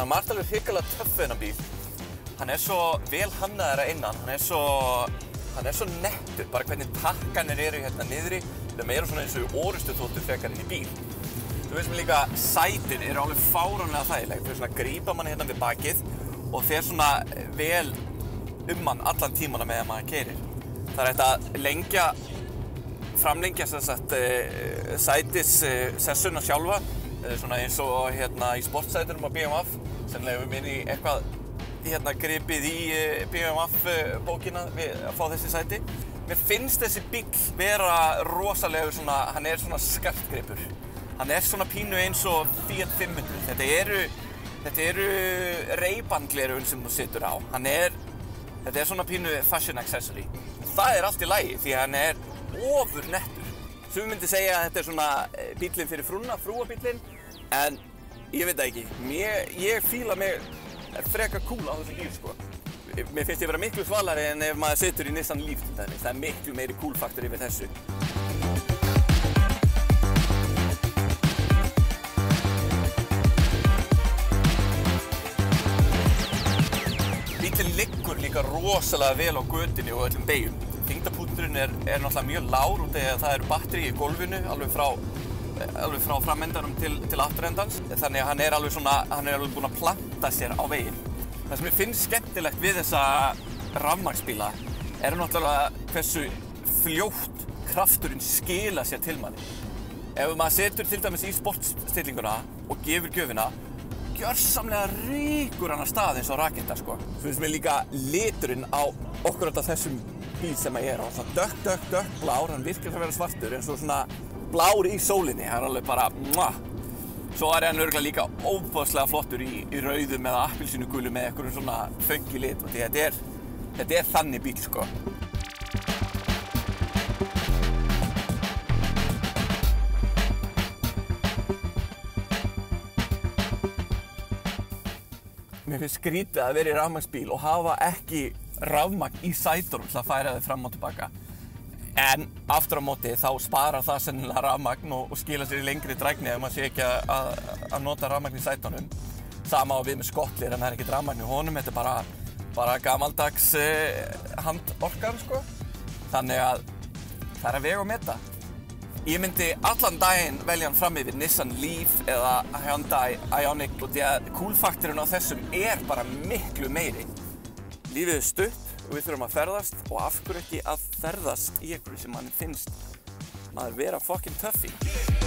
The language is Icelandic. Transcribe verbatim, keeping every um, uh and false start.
svona margt alveg hrikalega töff við þennan bíl. Hann er svo vel hannaður að innan, hann er svo, hann er svo nettur, bara hvernig takkanir eru hérna niðri. Það er meira svona eins og orustu þóttur frekar inn í bíl. Þú veist mér líka, sætin eru alveg fáránlega þægileg. Þau svona grípa manni hérna við bakið og fer svona vel um mann allan tímana meðan maður keyrir. Það er hægt að lengja, framlengja sem sagt sætissessuna sjálfa, svona eins og hérna í sportsætunum á B M W. Sennilega erum við inn í eitthvað hérna gripið í B M W bókina við að fá þessi sæti. Mér finnst þessi bíll vera rosalegur svona, hann er svona skartgripur. Hann er svona pínu eins og Fiat fimm hundruð. Þetta eru, þetta eru Ray-Ban-gleraugun sem þú situr á. Hann er, þetta er svona pínu fashion accessory. Það er allt í lagi því hann er ofur nettur. Sumir myndi segja að þetta er svona bíllinn fyrir frúna, frúabíllinn, en ég veit það ekki. Mér, ég fíla mig frekar cool á þessu bíl, sko. Mér finnst ég vera miklu svalari en ef maður situr í Nissan Leaf til dæmis. Það er miklu meiri cool-faktor yfir þessu. Bíllinn liggur líka rosalega vel á götunni og öllum beygjum. Þyngdarpunkturinn er, er náttúrulega mjög lágur út af að það eru batteri í gólfinu alveg frá, alveg frá framendanum til, til afturendans. Þannig að hann er alveg svona, hann er alveg búinn að planta sér á veginn. Það sem ég finnst skemmtilegt við þessa rafmagnsbíla er náttúrulega hversu fljótt krafturinn skila sér til manni. Ef maður setur til dæmis í sportstillinguna og gefur gjöfina, gjörsamlega ríkur hann af stað eins og raketta, sko. Svo finnst mér líka liturinn á okkur alltaf þessum bíl sem ég er á. Svona dökk, dökk, dökk blár, hann virkar að vera svartur eins og svona blár í sólinni. Það er alveg bara mwah. Svo er hann örugglega líka óbúðslega flottur í, í rauðum eða appelsínugulu með einhverjum svona funky lit og því þetta er, þetta er þannig bíl, sko. Mér finnst skrítið að vera í rafmagnsbíl og hafa ekki rafmagn í sætunum til að færa þau fram og tilbaka. En aftur á móti þá sparar það sennilega rafmagn og, og skila sér í lengri drægni ef maður sé ekki að, að nota rafmagn í sætunum. Sama á við með skottlir en það er ekkert rafmagn í honum, þetta er bara, bara gamaldags eh, handorkan, sko. Þannig að það er að vega og meta. Ég myndi allan daginn velja hann fram yfir Nissan Leaf eða Hyundai Ioniq og því að cool-faktorinn á þessum er bara miklu meiri. Lífið er stutt og við þurfum að ferðast og af hverju ekki að ferðast í einhverju sem manni finnst maður vera fucking töffi.